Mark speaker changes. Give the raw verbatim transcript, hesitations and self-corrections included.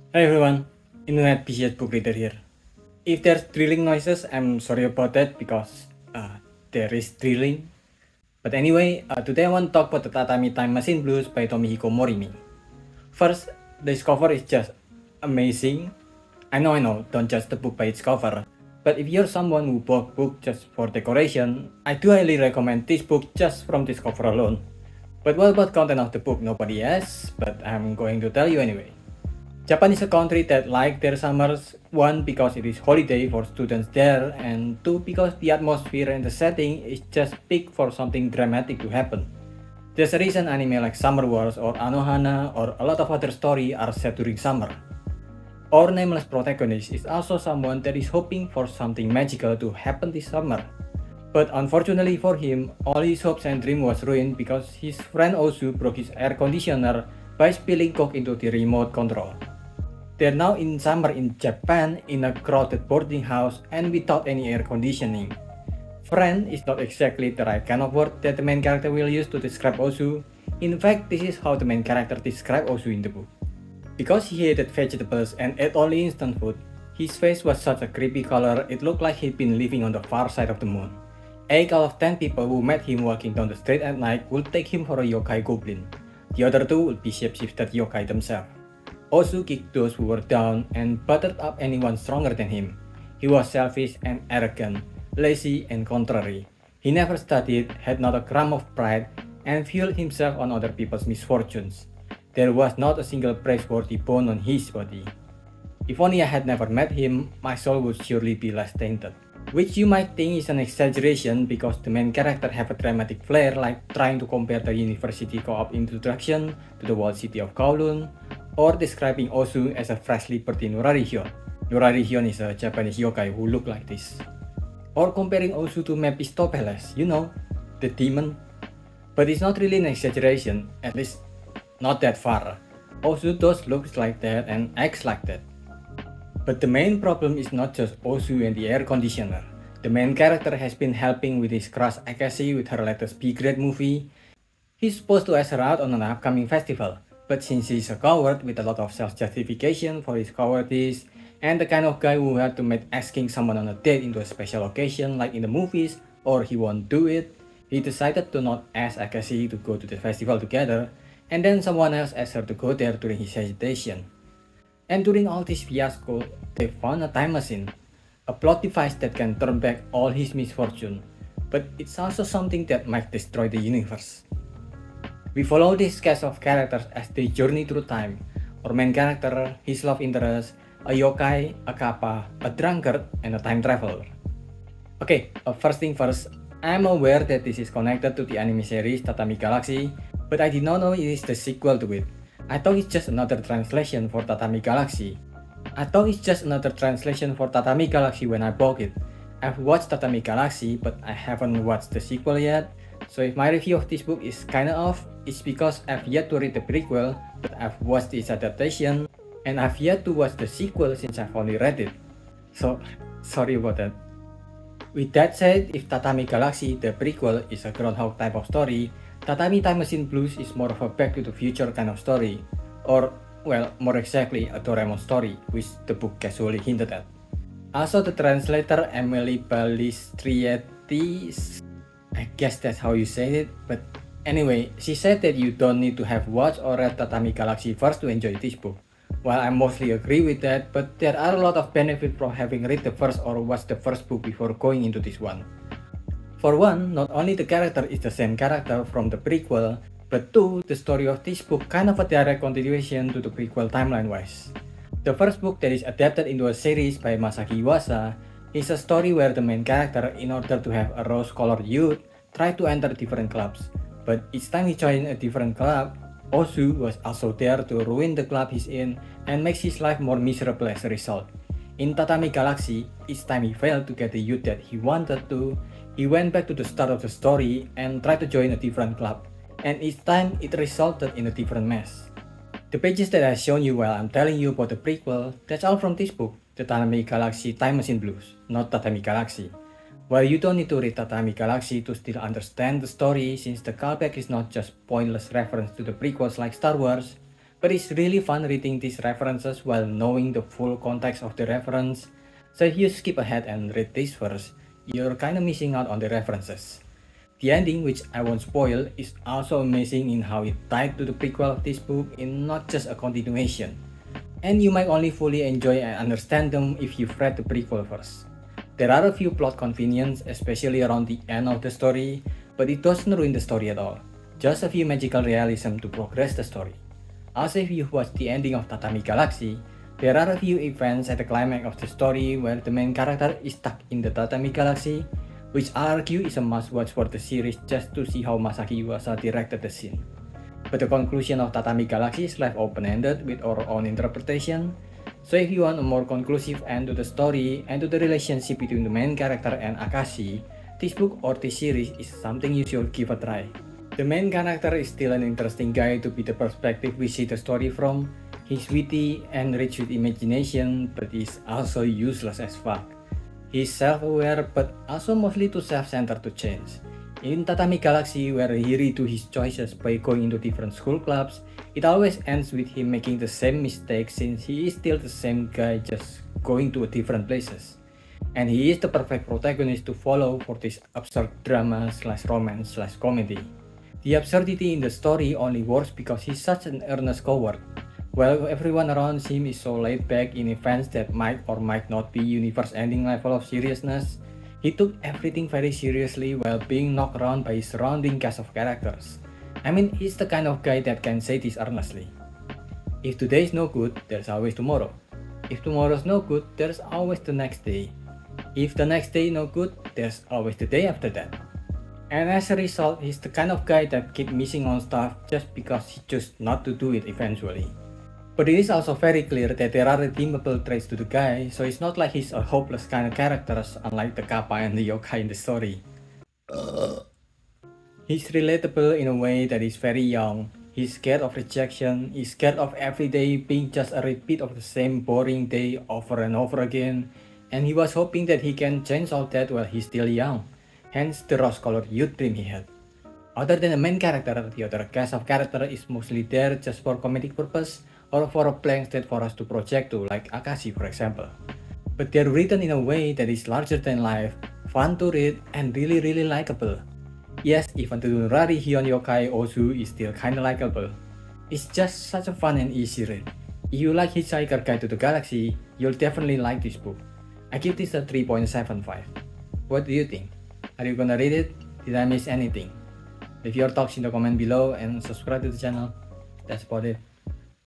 Speaker 1: Hi everyone, Internet P C S Book Reader here. If there's drilling noises, I'm sorry about that because uh, there is drilling. But anyway, uh, today I want to talk about the Tatami Time Machine Blues by Tomihiko Morimi. First, this cover is just amazing. I know, I know, don't judge the book by its cover. But if you're someone who bought book just for decoration, I do highly recommend this book just from this cover alone. But what about content of the book? Nobody asks, but I'm going to tell you anyway. Japan is a country that like their summers, one because it is holiday for students there, and two because the atmosphere and the setting is just big for something dramatic to happen. There's a reason anime like Summer Wars or Anohana or a lot of other stories are set during summer. Our nameless protagonist is also someone that is hoping for something magical to happen this summer. But unfortunately for him, all his hopes and dreams was ruined because his friend Ozu broke his air conditioner by spilling coke into the remote control. They're now in summer in Japan in a crowded boarding house and without any air conditioning. Friend is not exactly the right kind of word that the main character will use to describe Ozu. In fact, this is how the main character describes Ozu in the book. Because he hated vegetables and ate only instant food, his face was such a creepy color it looked like he'd been living on the far side of the moon. eight out of ten people who met him walking down the street at night would take him for a yokai goblin. The other two would be shapeshifted yokai themselves. Ozu kicked those who were down and buttered up anyone stronger than him. He was selfish and arrogant, lazy and contrary. He never studied, had not a gram of pride, and fueled himself on other people's misfortunes. There was not a single praiseworthy bone on his body. If only I had never met him, my soul would surely be less tainted. Which you might think is an exaggeration because the main character have a dramatic flair like trying to compare the university co-op introduction to the walled city of Kowloon, or describing Ozu as a freshly birthed Nurari-hyon. Nurari-hyon is a Japanese yokai who look like this. Or comparing Ozu to Mephistopheles, you know, the demon. But it's not really an exaggeration, at least not that far. Ozu does looks like that and acts like that. But the main problem is not just Ozu and the air conditioner. The main character has been helping with his crush Akashi with her latest B-grade movie. He's supposed to ask her out on an upcoming festival. But since he's a coward with a lot of self-justification for his cowardice, and the kind of guy who had to make asking someone on a date into a special occasion like in the movies, or he won't do it, he decided to not ask Akashi to go to the festival together, and then someone else asked her to go there during his hesitation. And during all this fiasco, they found a time machine, a plot device that can turn back all his misfortune, but it's also something that might destroy the universe. We follow this cast of characters as they journey through time. Our main character, his love interest, a yokai, a kappa, a drunkard, and a time traveler. Okay, uh, first thing first, I'm aware that this is connected to the anime series Tatami Galaxy, but I did not know it is the sequel to it. I thought it's just another translation for Tatami Galaxy. I thought it's just another translation for Tatami Galaxy when I bought it. I've watched Tatami Galaxy, but I haven't watched the sequel yet. So if my review of this book is kinda off, it's because I've yet to read the prequel, but I've watched its adaptation, and I've yet to watch the sequel since I've only read it. So, sorry about that. With that said, if Tatami Galaxy, the prequel, is a Groundhog type of story, Tatami Time Machine Blues is more of a Back to the Future kind of story. Or, well, more exactly, a Doraemon story, which the book casually hinted at. Also, the translator Emily Balistrietti, I guess that's how you say it, but anyway, she said that you don't need to have watched or read Tatami Galaxy first to enjoy this book. While I mostly agree with that, but there are a lot of benefits from having read the first or watched the first book before going into this one. For one, not only the character is the same character from the prequel, but two, the story of this book kind of a direct continuation to the prequel timeline-wise. The first book that is adapted into a series by Masaki Iwasa is a story where the main character, in order to have a rose-colored youth, tried to enter different clubs, but each time he joined a different club, Ozu was also there to ruin the club he's in and makes his life more miserable as a result. In Tatami Galaxy, each time he failed to get the youth that he wanted to, he went back to the start of the story and tried to join a different club, and each time it resulted in a different mess. The pages that I've shown you while I'm telling you about the prequel, that's all from this book, the Tatami Galaxy Time Machine Blues, not Tatami Galaxy. While you don't need to read Tatami Galaxy to still understand the story, since the callback is not just pointless reference to the prequels like Star Wars, But it's really fun reading these references while knowing the full context of the reference. So if you skip ahead and read this first, you're kinda missing out on the references. The ending, which I won't spoil, is also amazing in how it tied to the prequel of this book in not just a continuation. And you might only fully enjoy and understand them if you've read the prequel first. There are a few plot convenience, especially around the end of the story, but it doesn't ruin the story at all. Just a few magical realism to progress the story. Also, if you've watched the ending of Tatami Galaxy, there are a few events at the climax of the story where the main character is stuck in the Tatami Galaxy, which I argue is a must-watch for the series just to see how Masaki Yuasa directed the scene. But the conclusion of Tatami Galaxy is left open-ended with our own interpretation, so if you want a more conclusive end to the story and to the relationship between the main character and Akashi, this book or this series is something you should give a try. The main character is still an interesting guy to be the perspective we see the story from. He's witty and rich with imagination, but he's also useless as fuck. He's self-aware but also mostly too self-centered to change. In Tatami Galaxy, where he redo his choices by going into different school clubs, it always ends with him making the same mistake since he is still the same guy just going to different places. And he is the perfect protagonist to follow for this absurd drama slash romance slash comedy. The absurdity in the story only works because he's such an earnest coward, while everyone around him is so laid back in events that might or might not be universe-ending level of seriousness. He took everything very seriously while being knocked around by his surrounding cast of characters. I mean, he's the kind of guy that can say this earnestly. If today is no good, there's always tomorrow. If tomorrow's no good, there's always the next day. If the next day no good, there's always the day after that. And as a result, he's the kind of guy that keep missing on stuff just because he chose not to do it eventually. But it is also very clear that there are redeemable traits to the guy, so it's not like he's a hopeless kind of character unlike the Kappa and the yokai in the story. Uh. He's relatable in a way that is very young. He's scared of rejection, he's scared of every day being just a repeat of the same boring day over and over again, and he was hoping that he can change all that while he's still young. Hence the rose-colored youth dream he had. Other than the main character, the other cast of character is mostly there just for comedic purpose or for a blank state for us to project to, like Akashi for example. But they're written in a way that is larger than life, fun to read, and really really likable. Yes, even the Nurari Hion Yokai Ozu is still kinda likable. It's just such a fun and easy read. If you like Hitchhiker Guide to the Galaxy, you'll definitely like this book. I give this a three point seven five. What do you think? Are you gonna read it? Did I miss anything? Leave your thoughts in the comment below and subscribe to the channel. That's about it.